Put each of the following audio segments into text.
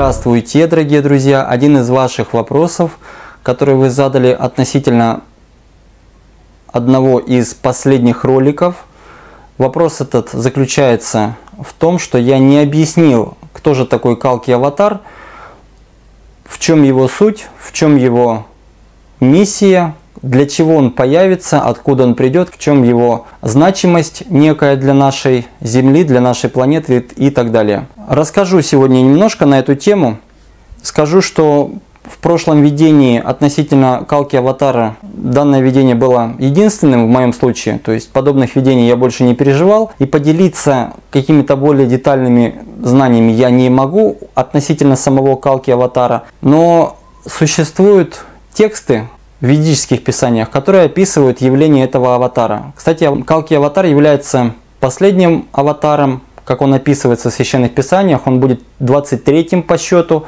Здравствуйте, дорогие друзья! Один из ваших вопросов, который вы задали относительно одного из последних роликов. Вопрос этот заключается в том, что я не объяснил, кто же такой Калки-аватар, в чем его суть, в чем его миссия, для чего он появится, откуда он придет, в чем его значимость некая для нашей Земли, для нашей планеты и так далее. Расскажу сегодня немножко на эту тему. Скажу, что в прошлом видении относительно Калки-аватара данное видение было единственным в моем случае. То есть подобных видений я больше не переживал. И поделиться какими-то более детальными знаниями я не могу относительно самого Калки-аватара. Но существуют тексты в ведических писаниях, которые описывают явление этого аватара. Кстати, Калки-аватар является последним аватаром, как он описывается в священных писаниях. Он будет 23-м по счету.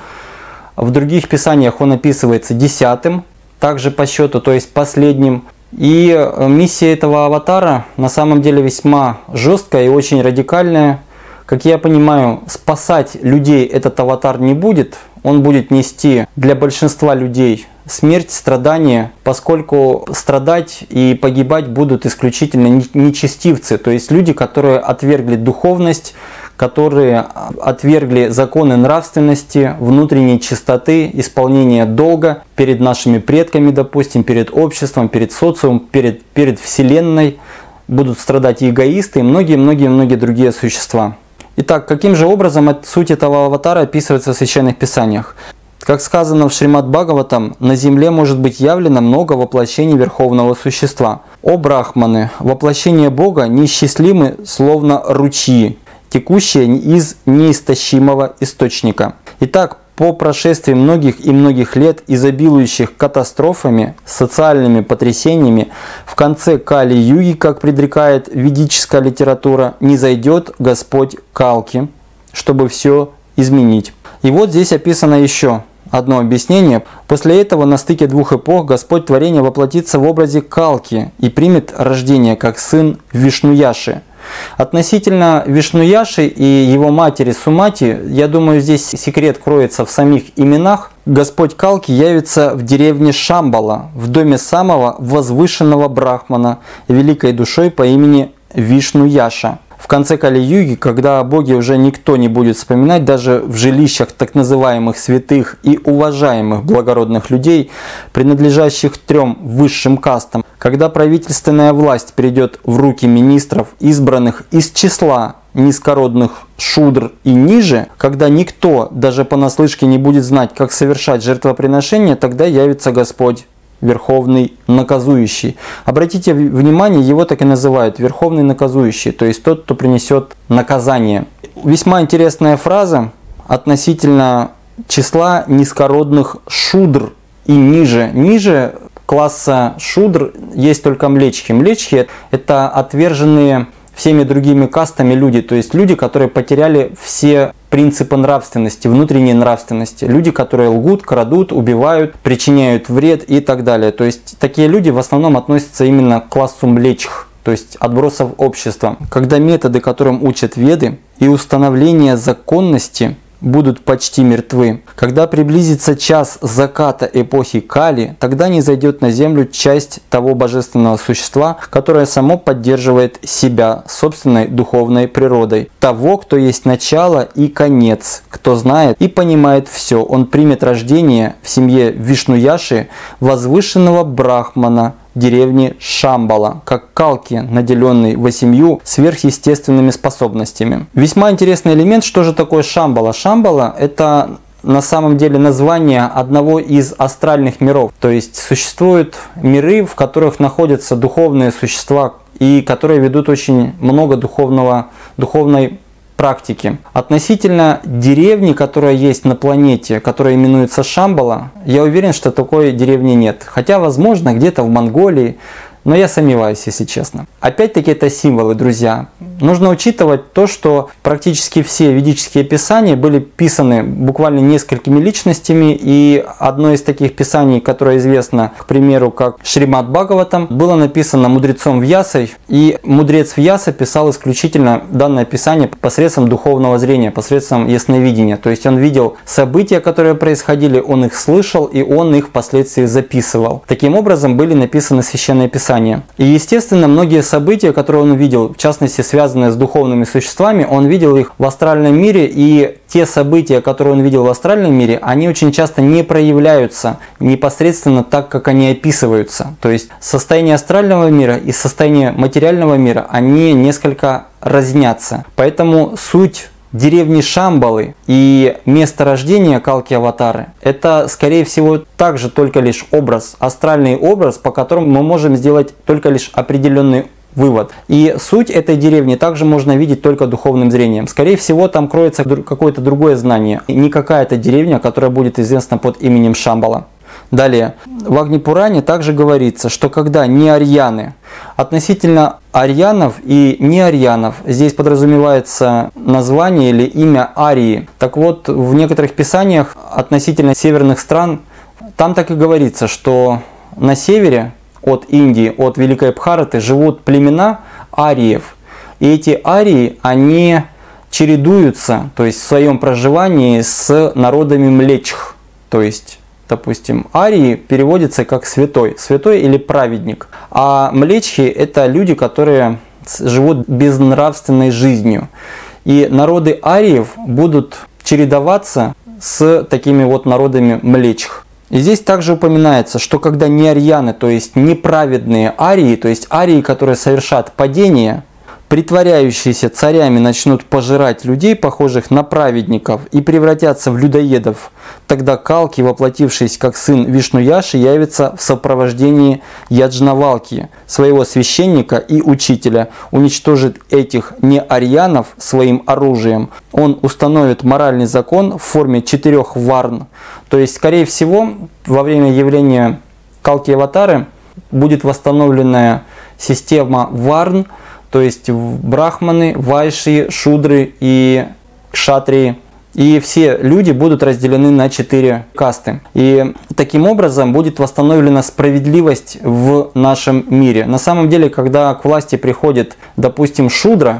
В других писаниях он описывается 10-м, также по счету, то есть последним. И миссия этого аватара на самом деле весьма жесткая и очень радикальная. Как я понимаю, спасать людей этот аватар не будет. Он будет нести для большинства людей смерть, страдания, поскольку страдать и погибать будут исключительно нечестивцы, то есть люди, которые отвергли духовность, которые отвергли законы нравственности, внутренней чистоты, исполнения долга перед нашими предками, допустим, перед обществом, перед социумом, перед Вселенной. Будут страдать и эгоисты, и многие другие существа. Итак, каким же образом суть этого аватара описывается в священных писаниях? Как сказано в Шримад Бхагаватам, на земле может быть явлено много воплощений Верховного Существа. О Брахманы, воплощение Бога неисчислимы, словно ручьи, текущие из неистощимого источника. Итак, по прошествии многих и многих лет, изобилующих катастрофами, социальными потрясениями, в конце Кали-юги, как предрекает ведическая литература, низойдет Господь Калки, чтобы все изменить. И вот здесь описано еще одно объяснение. После этого на стыке двух эпох Господь творения воплотится в образе Калки и примет рождение как сын Вишнуяши. Относительно Вишнуяши и его матери Сумати, я думаю, здесь секрет кроется в самих именах. Господь Калки явится в деревне Шамбала, в доме самого возвышенного брахмана, великой душой по имени Вишнуяша. В конце Кали-юги, когда о Боге уже никто не будет вспоминать, даже в жилищах так называемых святых и уважаемых благородных людей, принадлежащих трем высшим кастам, когда правительственная власть перейдет в руки министров, избранных из числа низкородных шудр и ниже, когда никто даже понаслышке не будет знать, как совершать жертвоприношение, тогда явится Господь Верховный Наказующий. Обратите внимание, его так и называют Верховный Наказующий, то есть тот, кто принесет наказание. Весьма интересная фраза относительно числа низкородных шудр и ниже. Ниже класса шудр есть только млечхи. Млечхи – это отверженные всеми другими кастами люди, то есть люди, которые потеряли все принципы нравственности, внутренней нравственности. Люди, которые лгут, крадут, убивают, причиняют вред и так далее. То есть такие люди в основном относятся именно к классу млечх, то есть отбросов общества. Когда методы, которым учат Веды, и установление законности будут почти мертвы. Когда приблизится час заката эпохи Кали, тогда низойдет на землю часть того божественного существа, которое само поддерживает себя собственной духовной природой. Того, кто есть начало и конец, кто знает и понимает все. Он примет рождение в семье Вишнуяши, возвышенного брахмана, деревни Шамбала, как Калки, наделенный 8 сверхъестественными способностями. Весьма интересный элемент, что же такое Шамбала? Шамбала – это на самом деле название одного из астральных миров. То есть существуют миры, в которых находятся духовные существа и которые ведут очень много духовной практики. Относительно деревни, которая есть на планете, которая именуется Шамбала, я уверен, что такой деревни нет. Хотя, возможно, где-то в Монголии, но я сомневаюсь, если честно. Опять-таки это символы, друзья. Нужно учитывать то, что практически все ведические писания были писаны буквально несколькими личностями, и одно из таких писаний, которое известно, к примеру, как Шримад Бхагаватам, было написано мудрецом Вьясой, и мудрец Вьяса писал исключительно данное писание посредством духовного зрения, посредством ясновидения. То есть он видел события, которые происходили, он их слышал, и он их впоследствии записывал. Таким образом были написаны священные писания. И естественно, многие события, которые он видел, в частности связанные с духовными существами, он видел их в астральном мире, и те события, которые он видел в астральном мире, они очень часто не проявляются непосредственно так, как они описываются. То есть состояние астрального мира и состояние материального мира, они несколько разнятся. Поэтому суть деревни Шамбалы и место рождения Калки-аватары — это, скорее всего, также только лишь образ, астральный образ, по которому мы можем сделать только лишь определенный вывод. И суть этой деревни также можно видеть только духовным зрением. Скорее всего, там кроется какое-то другое знание, не какая-то деревня, которая будет известна под именем Шамбала. Далее, в Агни-Пуране также говорится, что когда неарьяны, относительно арьянов и неарьянов, здесь подразумевается название или имя Арии. Так вот, в некоторых писаниях относительно северных стран, там так и говорится, что на севере от Индии, от Великой Бхараты живут племена ариев. И эти арии, они чередуются, то есть в своем проживании с народами млечх. То есть, допустим, арии переводится как святой, святой или праведник. А млечхи — это люди, которые живут безнравственной жизнью. И народы ариев будут чередоваться с такими вот народами млечх. И здесь также упоминается, что когда неарьяны, то есть неправедные арии, то есть арии, которые совершат падение, притворяющиеся царями начнут пожирать людей, похожих на праведников, и превратятся в людоедов, тогда Калки, воплотившись как сын Вишну-Яши, явится в сопровождении Яджнавалки, своего священника и учителя, уничтожит этих неарьянов своим оружием. Он установит моральный закон в форме 4 варн. То есть, скорее всего, во время явления Калки-аватары будет восстановленная система варн, то есть брахманы, вайши, шудры и кшатрии. И все люди будут разделены на 4 касты. И таким образом будет восстановлена справедливость в нашем мире. На самом деле, когда к власти приходит, допустим, шудра,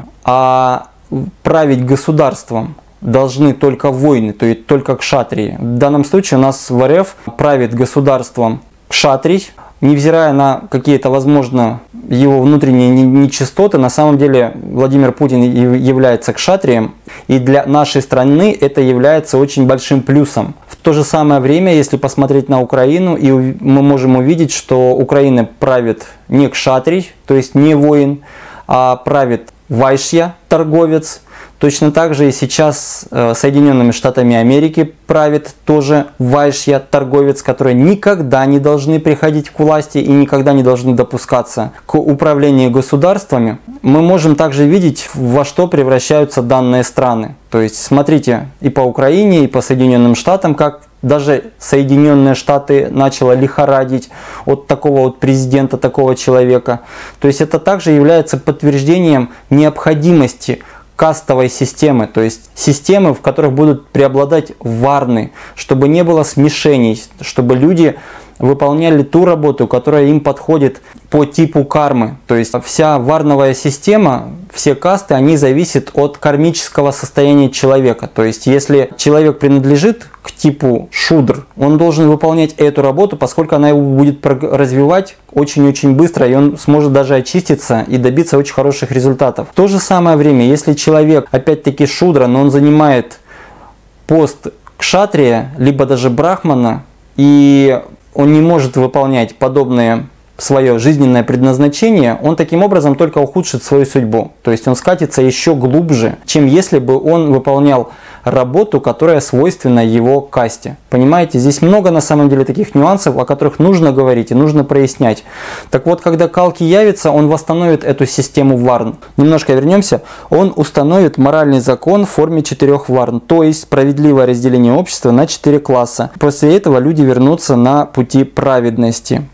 а править государством должны только воины, то есть только кшатрии. В данном случае у нас в РФ правит государством кшатрий, невзирая на какие-то, возможно, его внутренние нечистоты, на самом деле Владимир Путин является кшатрием, и для нашей страны это является очень большим плюсом. В то же самое время, если посмотреть на Украину, и мы можем увидеть, что Украина правит не кшатрий, то есть не воин, а правит вайшья, торговец. Точно так же и сейчас Соединенными Штатами Америки правит тоже вайшья, торговец, которые никогда не должны приходить к власти и никогда не должны допускаться к управлению государствами. Мы можем также видеть, во что превращаются данные страны. То есть смотрите и по Украине, и по Соединенным Штатам, как даже Соединенные Штаты начало лихорадить от такого вот президента, такого человека. То есть это также является подтверждением необходимости кастовой системы, то есть системы, в которых будут преобладать варны, чтобы не было смешений, чтобы люди выполняли ту работу, которая им подходит по типу кармы. То есть вся варновая система, все касты, они зависят от кармического состояния человека. То есть если человек принадлежит к типу шудр, он должен выполнять эту работу, поскольку она его будет развивать очень-очень быстро, и он сможет даже очиститься и добиться очень хороших результатов. В то же самое время, если человек, опять-таки шудра, но он занимает пост кшатрия, либо даже брахмана, и он не может выполнять подобное свое жизненное предназначение, он таким образом только ухудшит свою судьбу. То есть он скатится еще глубже, чем если бы он выполнял работу, которая свойственна его касте. Понимаете, здесь много на самом деле таких нюансов, о которых нужно говорить и нужно прояснять. Так вот, когда Калки явится, он восстановит эту систему варн. Немножко вернемся. Он установит моральный закон в форме 4 варн, то есть справедливое разделение общества на 4 класса. После этого люди вернутся на пути праведности.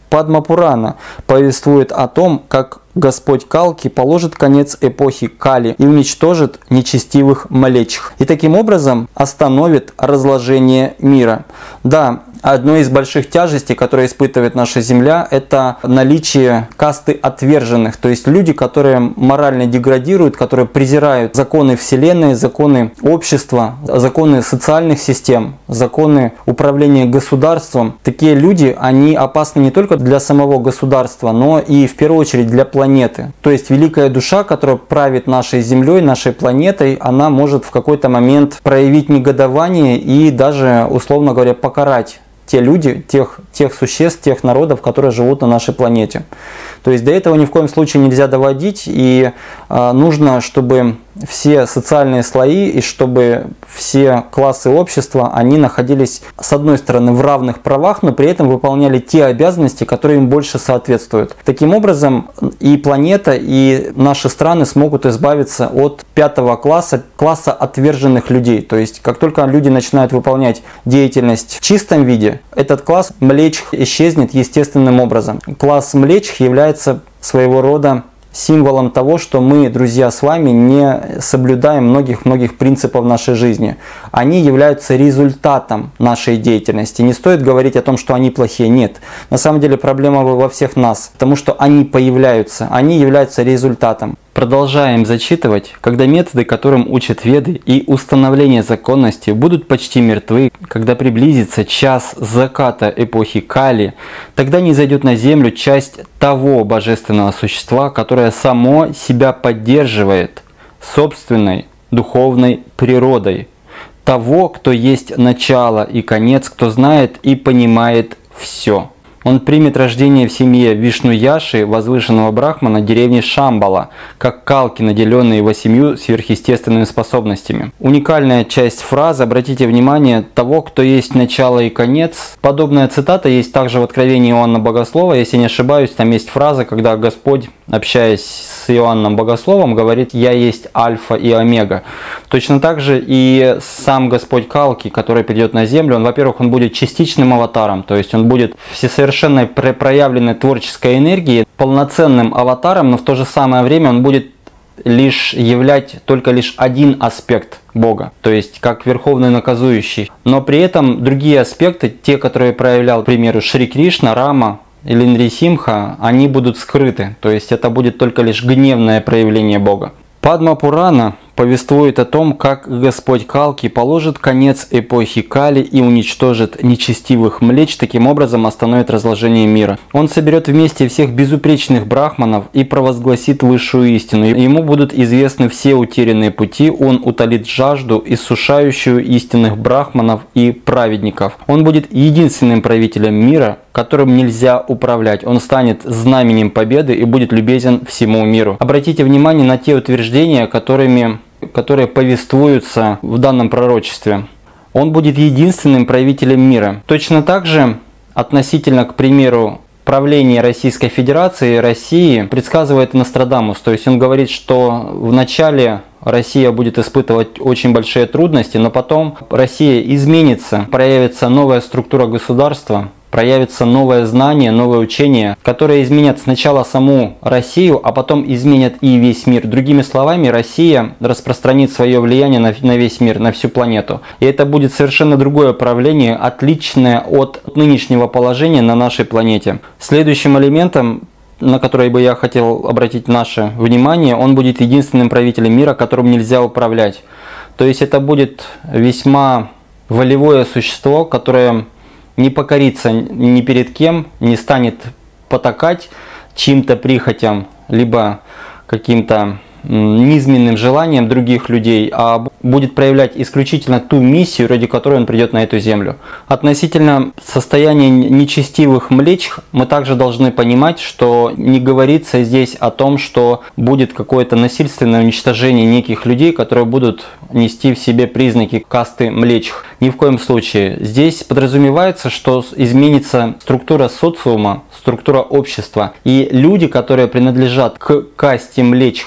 Падма-Пурана повествует о том, как Господь Калки положит конец эпохи Кали и уничтожит нечестивых млечх. И таким образом остановит разложение мира. Да, одной из больших тяжестей, которые испытывает наша Земля, это наличие касты отверженных. То есть люди, которые морально деградируют, которые презирают законы Вселенной, законы общества, законы социальных систем, законы управления государством. Такие люди, они опасны не только для самого государства, но и в первую очередь для планеты. То есть великая душа, которая правит нашей Землей, нашей планетой, она может в какой-то момент проявить негодование и даже, условно говоря, покарать те люди, тех существ, тех народов, которые живут на нашей планете. То есть до этого ни в коем случае нельзя доводить, и нужно, чтобы все социальные слои и чтобы все классы общества, они находились, с одной стороны, в равных правах, но при этом выполняли те обязанности, которые им больше соответствуют. Таким образом, и планета, и наши страны смогут избавиться от 5-го класса, класса отверженных людей. То есть, как только люди начинают выполнять деятельность в чистом виде, этот класс млечх исчезнет естественным образом. Класс млечх является своего рода символом того, что мы, друзья, с вами не соблюдаем многих принципов нашей жизни. Они являются результатом нашей деятельности. Не стоит говорить о том, что они плохие. Нет. На самом деле проблема во всех нас, потому что они появляются, они являются результатом. Продолжаем зачитывать. Когда методы, которым учат Веды, и установление законности будут почти мертвы, когда приблизится час заката эпохи Кали, тогда низойдет на землю часть того божественного существа, которое само себя поддерживает собственной духовной природой, того, кто есть начало и конец, кто знает и понимает все. Он примет рождение в семье Вишну-Яши, возвышенного брахмана деревни Шамбала, как Калки, наделенные 8 сверхъестественными способностями. Уникальная часть фразы, обратите внимание, того, кто есть начало и конец. Подобная цитата есть также в Откровении Иоанна Богослова. Если не ошибаюсь, там есть фраза, когда Господь, общаясь с Иоанном Богословом, говорит: «Я есть Альфа и Омега». Точно так же и сам Господь Калки, который придет на землю, он, во-первых, он будет частичным аватаром, то есть он будет всесовершенной проявленной творческой энергией, полноценным аватаром, но в то же самое время он будет лишь являть только лишь один аспект Бога, то есть как верховный наказующий. Но при этом другие аспекты, те, которые проявлял, к примеру, Шри Кришна, Рама или Нрисимха, они будут скрыты, то есть это будет только лишь гневное проявление Бога. Падма-Пурана повествует о том, как Господь Калки положит конец эпохи Кали и уничтожит нечестивых млечх, таким образом остановит разложение мира. Он соберет вместе всех безупречных брахманов и провозгласит высшую истину. Ему будут известны все утерянные пути, он утолит жажду, иссушающую истинных брахманов и праведников. Он будет единственным правителем мира, которым нельзя управлять. Он станет знаменем победы и будет любезен всему миру. Обратите внимание на те утверждения, которые повествуются в данном пророчестве. Он будет единственным правителем мира. Точно так же относительно, к примеру, правления Российской Федерации, России, предсказывает Нострадамус. То есть он говорит, что вначале Россия будет испытывать очень большие трудности, но потом Россия изменится, проявится новая структура государства, проявится новое знание, новое учение, которое изменят сначала саму Россию, а потом изменят и весь мир. Другими словами, Россия распространит свое влияние на весь мир, на всю планету. И это будет совершенно другое правление, отличное от нынешнего положения на нашей планете. Следующим элементом, на который бы я хотел обратить наше внимание, он будет единственным правителем мира, которым нельзя управлять. То есть это будет весьма волевое существо, которое не покорится ни перед кем, не станет потакать чьим-то прихотям, либо каким-то низменным желанием других людей, а будет проявлять исключительно ту миссию, ради которой он придет на эту землю. Относительно состояния нечестивых млечх, мы также должны понимать, что не говорится здесь о том, что будет какое-то насильственное уничтожение неких людей, которые будут нести в себе признаки касты млечх. Ни в коем случае. Здесь подразумевается, что изменится структура социума, структура общества, и люди, которые принадлежат к касте млечх, то есть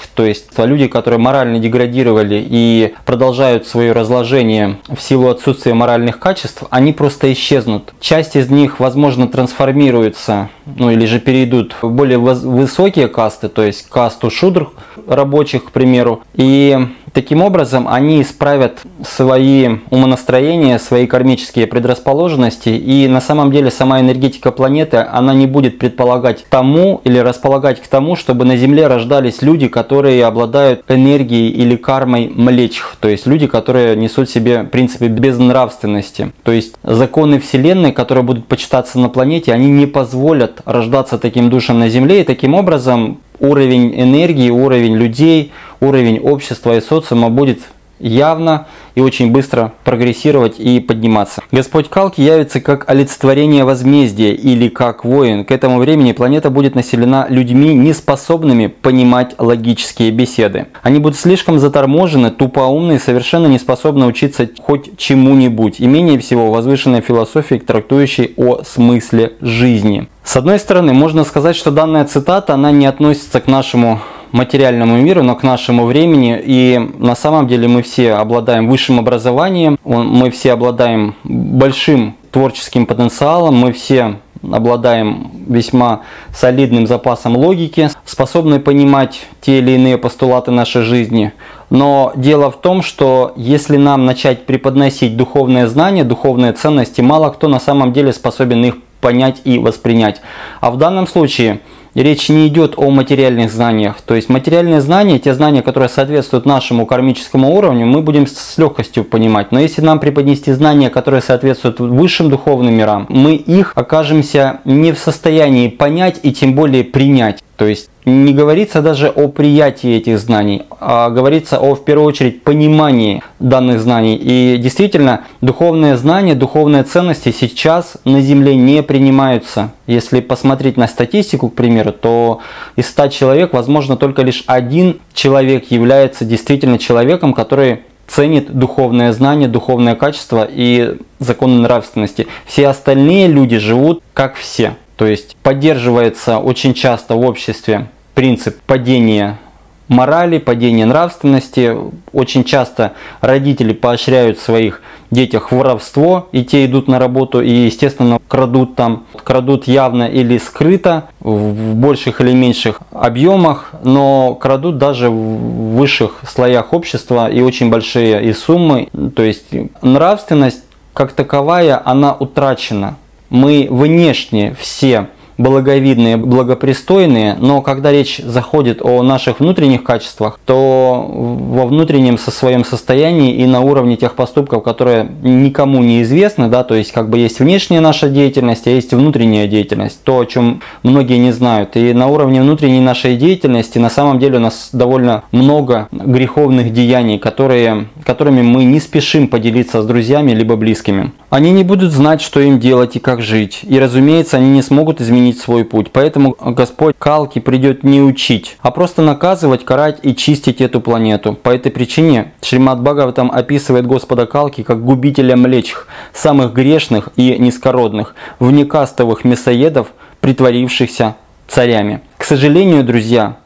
есть люди, которые морально деградировали и продолжают свое разложение в силу отсутствия моральных качеств, они просто исчезнут. Часть из них, возможно, трансформируется, или же перейдут в более высокие касты, то есть касту шудр рабочих, к примеру, и таким образом они исправят свои умонастроения, свои кармические предрасположенности, и на самом деле сама энергетика планеты, она не будет предполагать тому или располагать к тому, чтобы на Земле рождались люди, которые обладают энергией или кармой млечх, то есть люди, которые несут в себе принципы безнравственности. То есть законы Вселенной, которые будут почитаться на планете, они не позволят рождаться таким душам на Земле, и таким образом уровень энергии, уровень людей, уровень общества и социума будет явно и очень быстро прогрессировать и подниматься. Господь Калки явится как олицетворение возмездия или как воин. К этому времени планета будет населена людьми, не способными понимать логические беседы. Они будут слишком заторможены, тупоумны и совершенно не способны учиться хоть чему-нибудь, и менее всего возвышенной философии, трактующей о смысле жизни. С одной стороны, можно сказать, что данная цитата, она не относится к нашему материальному миру, но к нашему времени, и на самом деле мы все обладаем высшим образованием, мы все обладаем большим творческим потенциалом, мы все обладаем весьма солидным запасом логики, способны понимать те или иные постулаты нашей жизни. Но дело в том, что если нам начать преподносить духовные знания, духовные ценности, мало кто на самом деле способен их понять и воспринять. А в данном случае речь не идет о материальных знаниях. То есть материальные знания, те знания, которые соответствуют нашему кармическому уровню, мы будем с легкостью понимать. Но если нам преподнести знания, которые соответствуют высшим духовным мирам, мы их окажемся не в состоянии понять и тем более принять. То есть не говорится даже о приятии этих знаний, а говорится о, в первую очередь, понимании данных знаний. И действительно, духовные знания, духовные ценности сейчас на Земле не принимаются. Если посмотреть на статистику, к примеру, то из 100 человек, возможно, только лишь один человек является действительно человеком, который ценит духовное знание, духовное качество и законы нравственности. Все остальные люди живут как все. То есть поддерживается очень часто в обществе принцип падения морали, падения нравственности. Очень часто родители поощряют в своих детях воровство, и те идут на работу и, естественно, крадут там. Крадут явно или скрыто, в больших или меньших объемах, но крадут даже в высших слоях общества и очень большие и суммы. То есть нравственность как таковая, она утрачена. Мы внешне все благовидные, благопристойные, но когда речь заходит о наших внутренних качествах, то во внутреннем своем состоянии и на уровне тех поступков, которые никому не известны, да, то есть как бы есть внешняя наша деятельность, а есть внутренняя деятельность, то, о чем многие не знают. И на уровне внутренней нашей деятельности на самом деле у нас довольно много греховных деяний, которыми мы не спешим поделиться с друзьями либо близкими. Они не будут знать, что им делать и как жить, и, разумеется, они не смогут изменить свой путь. Поэтому Господь Калки придет не учить, а просто наказывать, карать и чистить эту планету. По этой причине Шримад Бхагаватам описывает Господа Калки как губителя млечх, самых грешных и низкородных, внекастовых мясоедов, притворившихся царями. К сожалению, друзья,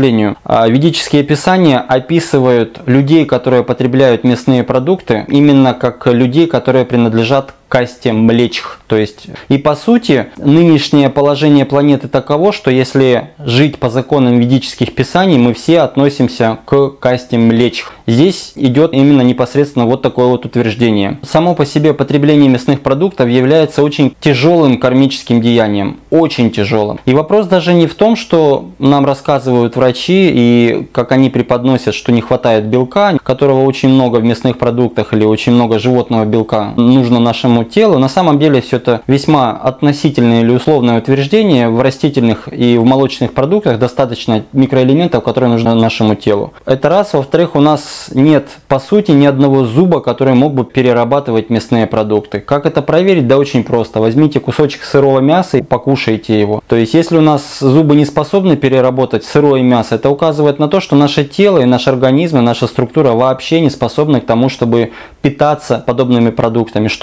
ведические писания описывают людей, которые потребляют мясные продукты, именно как людей, которые принадлежат касте млечх. То есть, и по сути, нынешнее положение планеты таково, что если жить по законам ведических писаний, мы все относимся к касте млечх. Здесь идет именно непосредственно вот такое вот утверждение. Само по себе потребление мясных продуктов является очень тяжелым кармическим деянием. Очень тяжелым. И вопрос даже не в том, что нам рассказывают врачи и как они преподносят, что не хватает белка, которого очень много в мясных продуктах или очень много животного белка нужно нашему телу. На самом деле все это весьма относительное или условное утверждение. В растительных и в молочных продуктах достаточно микроэлементов, которые нужны нашему телу. Это раз. Во-вторых, у нас нет по сути ни одного зуба, который мог бы перерабатывать мясные продукты. Как это проверить? Да очень просто. Возьмите кусочек сырого мяса и покушайте его. То есть если у нас зубы не способны переработать сырое мясо, это указывает на то, что наше тело и наш организм, и наша структура вообще не способны к тому, чтобы питаться подобными продуктами. Что мы делаем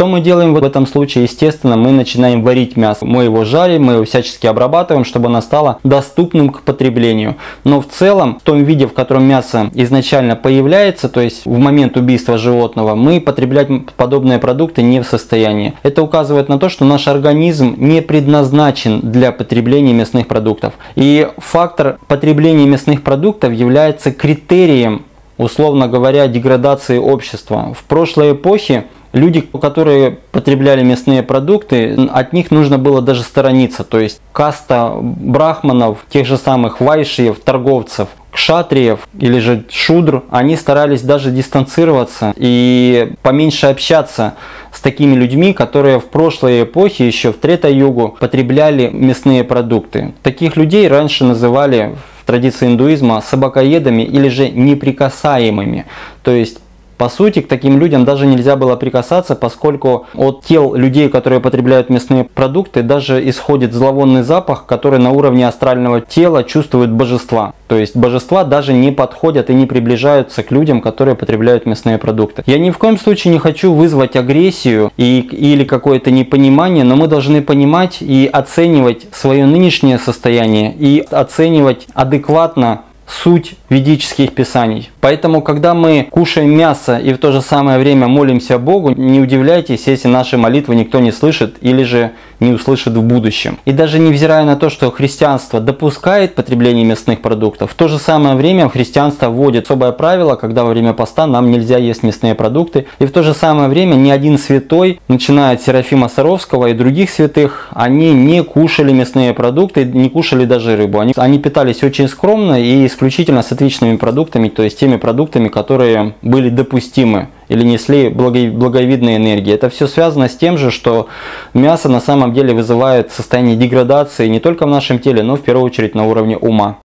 делаем в этом случае? Естественно, мы начинаем варить мясо. Мы его жарим, мы его всячески обрабатываем, чтобы оно стало доступным к потреблению. Но в целом, в том виде, в котором мясо изначально появляется, то есть в момент убийства животного, мы потреблять подобные продукты не в состоянии. Это указывает на то, что наш организм не предназначен для потребления мясных продуктов. И фактор потребления мясных продуктов является критерием, условно говоря, деградации общества. В прошлой эпохе люди, которые потребляли мясные продукты, от них нужно было даже сторониться. То есть каста брахманов, тех же самых вайшиев, торговцев, кшатриев или же шудр, они старались даже дистанцироваться и поменьше общаться с такими людьми, которые в прошлой эпохе, еще в Трета-югу, потребляли мясные продукты. Таких людей раньше называли в традиции индуизма собакоедами или же неприкасаемыми. То есть по сути, к таким людям даже нельзя было прикасаться, поскольку от тел людей, которые потребляют мясные продукты, даже исходит зловонный запах, который на уровне астрального тела чувствуют божества. То есть божества даже не подходят и не приближаются к людям, которые потребляют мясные продукты. Я ни в коем случае не хочу вызвать агрессию или какое-то непонимание, но мы должны понимать и оценивать свое нынешнее состояние и оценивать адекватно суть ведических писаний. Поэтому, когда мы кушаем мясо и в то же самое время молимся Богу, не удивляйтесь, если наши молитвы никто не слышит или же не услышит в будущем. И даже невзирая на то, что христианство допускает потребление мясных продуктов, в то же самое время христианство вводит особое правило, когда во время поста нам нельзя есть мясные продукты. И в то же самое время ни один святой, начиная от Серафима Саровского и других святых, они не кушали мясные продукты, не кушали даже рыбу. Они питались очень скромно и исключительно сатвичными продуктами, то есть теми продуктами, которые были допустимы или несли благовидные энергии. Это все связано с тем же, что мясо на самом деле вызывает состояние деградации не только в нашем теле, но в первую очередь на уровне ума.